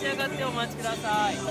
し上がってお待ちください。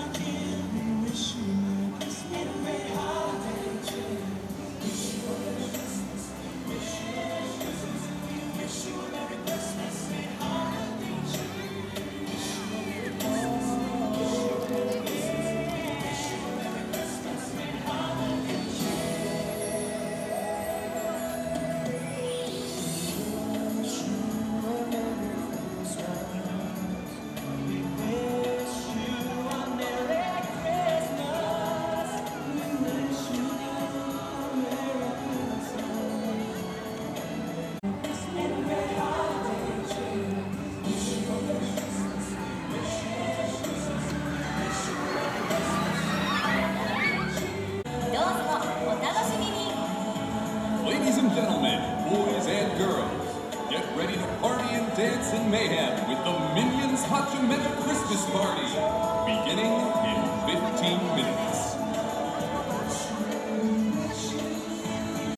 Ladies and gentlemen, boys and girls, get ready to party and dance in mayhem with the Minions Hachimecha Christmas Party, beginning in 15 minutes.